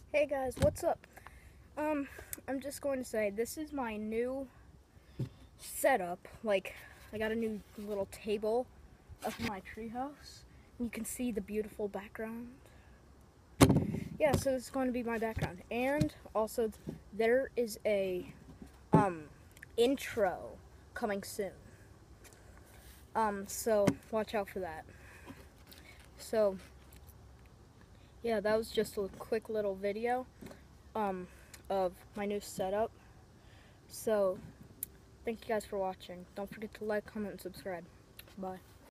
Hey guys, what's up? I'm just going to say this is my new setup. Like, I got a new little table up in my treehouse. You can see the beautiful background. Yeah, so this is going to be my background. And also, there is a intro coming soon. So watch out for that. So, yeah, that was just a quick little video of my new setup. So, thank you guys for watching. Don't forget to like, comment, and subscribe. Bye.